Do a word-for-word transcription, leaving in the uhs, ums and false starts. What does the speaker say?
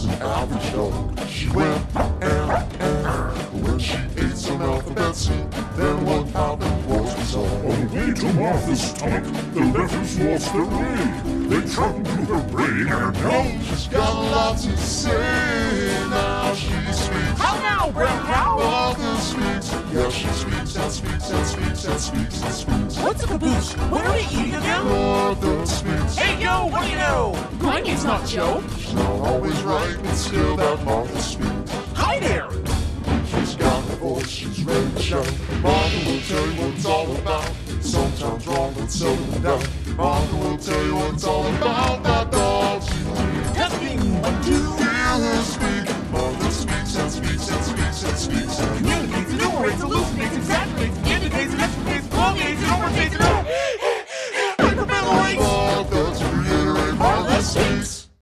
was an average dog. She went and, and when she ate some alphabet soup, then what happened was bizarre. On the way to Martha's stomach, the letters lost their way. They traveled through her brain and now she's got a lot to say. Now she speaks. How now, brown cow? Martha speaks. Yeah, she speaks and speaks and speaks and speaks and speaks. What's a caboose? What are we eating again? Martha speaks. Hey, yo, what do you know? My name's not Joe. She's not always right, but still that Martha speaks. Hi there. She's got a voice, she's ready to shout. Martha will tell you what it's all about. Sometimes wrong, but seldom doubt. Martha will tell you what it's all about. That dog